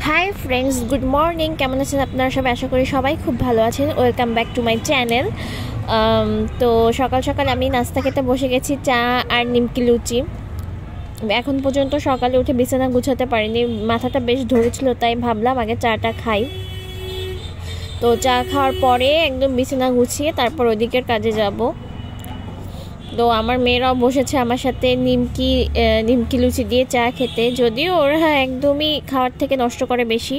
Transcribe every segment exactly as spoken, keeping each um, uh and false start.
Hi friends, good morning. কেমন আছেন আপনারা সবাই? আশা করি সবাই খুব ভালো আছেন। Welcome back to my channel. তো সকাল সকাল আমি নাস্তা খেতে বসে গেছি, চা আর নিমকি লুচি। এখন পর্যন্ত সকালে উঠে বিছানা গুছাতে পারিনি, মাথাটা বেশ ধরেছিল, তাই ভাবলাম আগে চাটা খাই। তো চা খাওয়ার পরে একদম বিছানা গুছিয়ে তারপর ওদিকের কাজে যাব। তো আমার মেয়েরাও বসেছে আমার সাথে নিমকি নিমকি লুচি দিয়ে চা খেতে, যদিও ওরা একদমই খাওয়ার থেকে নষ্ট করে বেশি।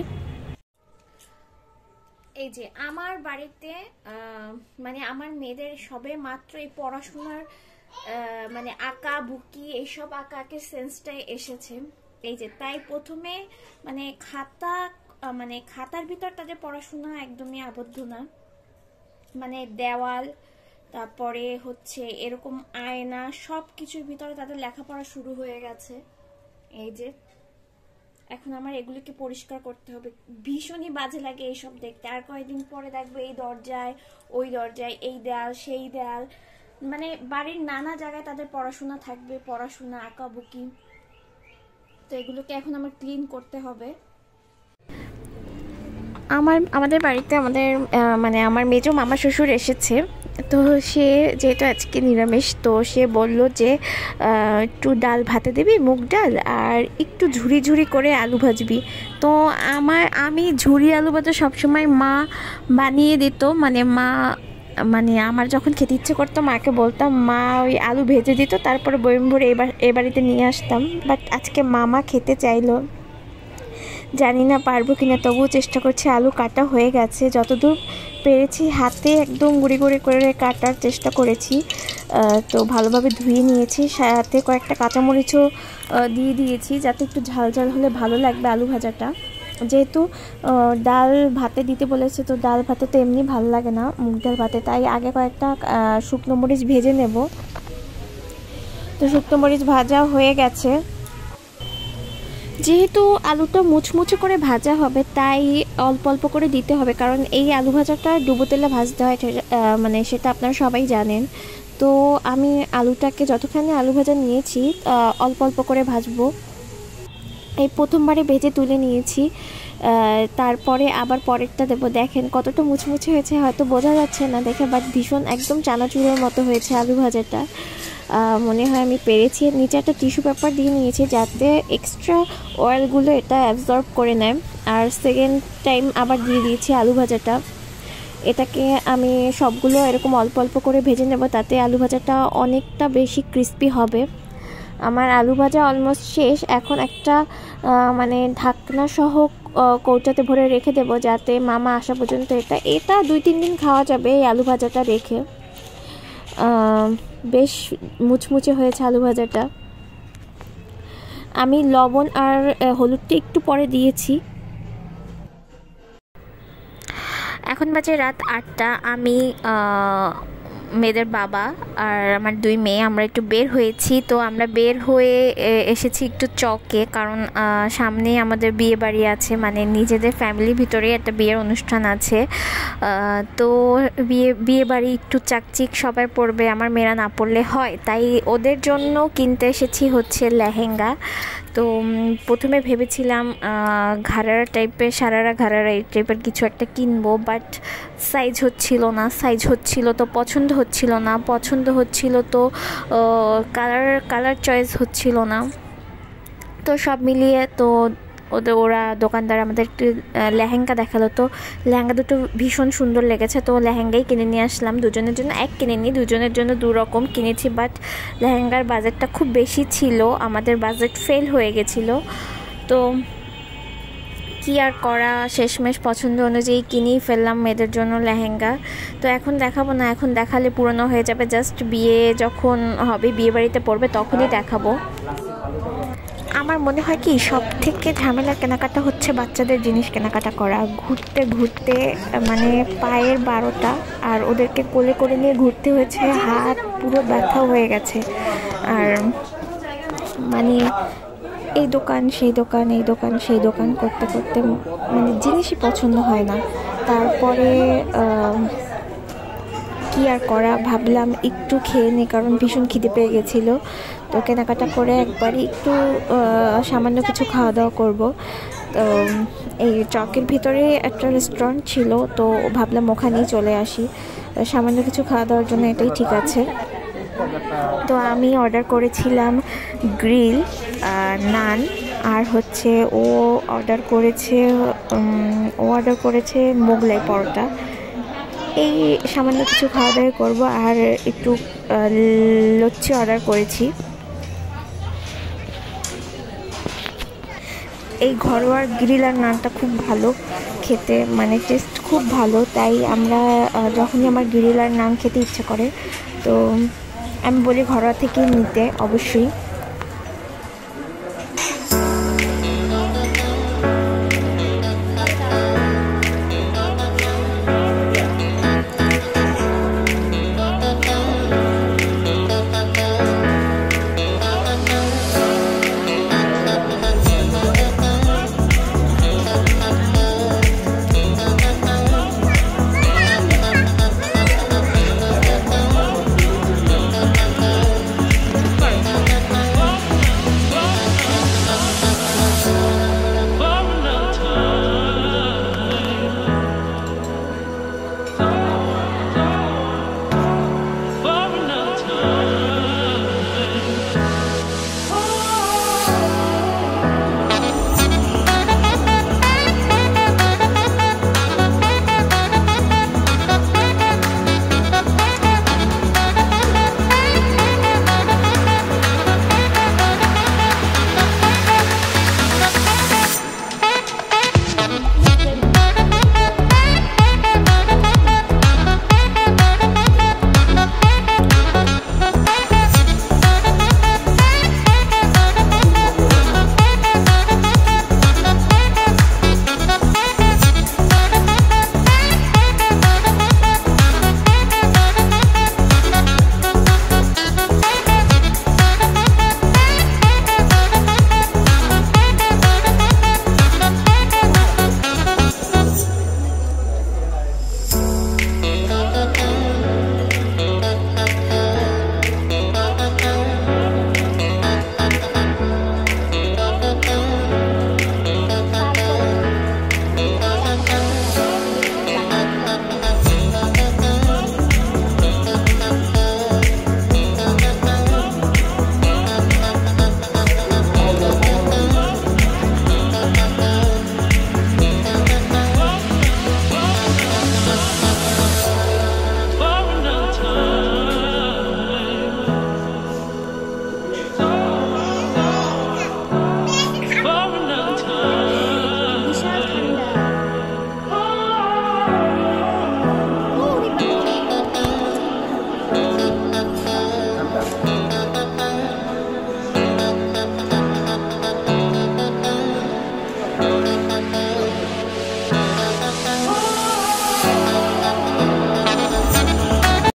এই যে আমার বাড়িতে মানে আমার মেয়েদের সবে মাত্র এই পড়াশোনার মানে আঁকা বুকি এইসব আঁকা আঁকের সেন্সটাই এসেছে। এই যে তাই প্রথমে মানে খাতা মানে খাতার ভিতর তাদের পড়াশোনা একদমই আবদ্ধ না, মানে দেওয়াল, তারপরে হচ্ছে এরকম আয়না, সব কিছুর ভিতরে তাদের লেখাপড়া শুরু হয়ে গেছে। এই যে এখন আমার এগুলিকে পরিষ্কার করতে হবে, ভীষণই বাজে লাগে এইসব দেখতে। আর কয়েকদিন পরে দেখবো এই দরজায় ওই দরজায়, এই দেয়াল সেই দেয়াল, মানে বাড়ির নানা জায়গায় তাদের পড়াশোনা থাকবে, পড়াশোনা আঁকাবুকি। তো এগুলোকে এখন আমার ক্লিন করতে হবে। আমার আমাদের বাড়িতে আমাদের মানে আমার মেজো মামা শ্বশুর এসেছে। তো সে যেহেতু আজকে নিরামিষ, তো সে বলল যে একটু ডাল ভাতে দিবি, মুগ ডাল, আর একটু ঝুরি ঝুরি করে আলু ভাজবি। তো আমার আমি ঝুরি আলু ভাজা সবসময় মা বানিয়ে দিত, মানে মা মানে আমার যখন খেতে ইচ্ছে করতো মাকে বলতাম, মা ওই আলু ভেজে দিত, তারপরে বয়ম ভরে এবার এ বাড়িতে নিয়ে আসতাম। বাট আজকে মামা খেতে চাইলো, জানি না পারবো কিনা, তবুও চেষ্টা করছি। আলু কাটা হয়ে গেছে, যতদূর পেরেছি হাতে একদম গুঁড়ি গুঁড়ি করে কাটার চেষ্টা করেছি। তো ভালোভাবে ধুয়ে নিয়েছি, সাথে কয়েকটা কাঁচামরিচও দিয়ে দিয়েছি, যাতে একটু ঝাল ঝাল হলে ভালো লাগবে আলু ভাজাটা। যেহেতু ডাল ভাতে দিতে বলেছে, তো ডাল ভাতে তো এমনি ভালো লাগে না মুগ ডাল ভাতে, তাই আগে কয়েকটা শুকনো মরিচ ভেজে নেব। তো শুকনো মরিচ ভাজা হয়ে গেছে। যেহেতু আলুটা মুচমুচে করে ভাজা হবে, তাই অল্প অল্প করে দিতে হবে, কারণ এই আলু ভাজাটা ডুবো তেলে ভাজতে হয়, মানে সেটা আপনারা সবাই জানেন। তো আমি আলুটাকে যতখানি আলু ভাজা নিয়েছি অল্প অল্প করে ভাজবো। এই প্রথমবারে ভেজে তুলে নিয়েছি, তারপরে আবার পরেরটা দেবো। দেখেন কতটা মুচমুচে হয়েছে, হয়তো বোঝা যাচ্ছে না দেখে, বাট ভীষণ একদম চানাচুরের মতো হয়েছে আলু ভাজাটা। মনে হয় আমি পেরেছি। নিচে একটা টিস্যু পেপার দিয়ে নিয়েছি, যাতে এক্সট্রা অয়েলগুলো এটা অ্যাবজর্ব করে নেয়। আর সেকেন্ড টাইম আবার দিয়ে দিয়েছি আলু ভাজাটা। এটাকে আমি সবগুলো এরকম অল্প অল্প করে ভেজে নেব, তাতে আলু ভাজাটা অনেকটা বেশি ক্রিস্পি হবে। আমার আলু ভাজা অলমোস্ট শেষ। এখন একটা মানে ঢাকনা সহ কৌটাতে ভরে রেখে দেব, যাতে মামা আসা পর্যন্ত এটা এটা দুই তিন দিন খাওয়া যাবে এই আলু ভাজাটা রেখে। বেশ মুচমুচে হয়েছে আলু ভাজাটা। আমি লবণ আর হলুদটা একটু পরে দিয়েছি। এখন বাজে রাত আটটা। আমি মেয়েদের বাবা আর আমার দুই মেয়ে আমরা একটু বের হয়েছি। তো আমরা বের হয়ে এসেছি একটু চকে, কারণ সামনে আমাদের বিয়ে বাড়ি আছে, মানে নিজেদের ফ্যামিলির ভিতরে একটা বিয়ের অনুষ্ঠান আছে। তো বিয়ে বিয়ে বাড়ি একটু চাকচিক সবাই পরবে, আমার মেয়েরা না পরলে হয়, তাই ওদের জন্য কিনতে এসেছি হচ্ছে লেহেঙ্গা। তো প্রথমে ভেবেছিলাম ঘাড়ারা টাইপের, সারারা ঘাড়ারা এই টাইপের কিছু একটা কিনবো, বাট সাইজ হচ্ছিল না সাইজ হচ্ছিল তো পছন্দ হচ্ছিল না পছন্দ হচ্ছিল তো কালার কালার চয়েস হচ্ছিল না। তো সব মিলিয়ে তো ওদের ওরা দোকানদার আমাদের একটু লেহেঙ্গা দেখালো। তো লেহেঙ্গা দুটো ভীষণ সুন্দর লেগেছে, তো লেহেঙ্গাই কিনে নিয়ে আসলাম। দুজনের জন্য এক কিনে নিই, দুজনের জন্য দু রকম কিনেছি। বাট লেহেঙ্গার বাজেটটা খুব বেশি ছিল, আমাদের বাজেট ফেল হয়ে গেছিলো। তো কি আর করা, শেষমেশ পছন্দ অনুযায়ী কিনেই ফেললাম মেয়েদের জন্য লেহেঙ্গা। তো এখন দেখাবো না, এখন দেখালে পুরনো হয়ে যাবে, জাস্ট বিয়ে যখন হবে, বিয়ে বাড়িতে পড়বে তখনই দেখাবো। আমার মনে হয় কি সব থেকে ঝামেলার কেনাকাটা হচ্ছে বাচ্চাদের জিনিস কেনাকাটা করা। ঘুরতে ঘুরতে মানে পায়ের বারোটা, আর ওদেরকে কোলে করে নিয়ে ঘুরতে হয়েছে, হাত পুরো ব্যথা হয়ে গেছে। আর মানে এই দোকান সেই দোকান এই দোকান সেই দোকান করতে করতে মানে জিনিসই পছন্দ হয় না। তারপরে কি আর করা, ভাবলাম একটু খেয়ে নিই, কারণ ভীষণ খিদে পেয়ে গেছিলো। তো কেনাকাটা করে একবারই একটু সামান্য কিছু খাওয়া দাওয়া করব। তো এই চকের ভিতরে একটা রেস্টুরেন্ট ছিল, তো ভাবলাম ওখানেই চলে আসি, সামান্য কিছু খাওয়া দাওয়ার জন্য এটাই ঠিক আছে। তো আমি অর্ডার করেছিলাম গ্রিল নান, আর হচ্ছে ও অর্ডার করেছে ও অর্ডার করেছে মোগলাই পরোটা। এই সামান্য কিছু খাওয়া দাওয়া করবো, আর একটু লচ্ছি অর্ডার করেছি। এই ঘরোয়া গ্রিল আর নানটা খুব ভালো খেতে, মানে টেস্ট খুব ভালো, তাই আমরা যখনই আমার গ্রিল আর নান খেতে ইচ্ছা করে তো আমি বলি ঘরোয়া থেকেই নিতে অবশ্যই।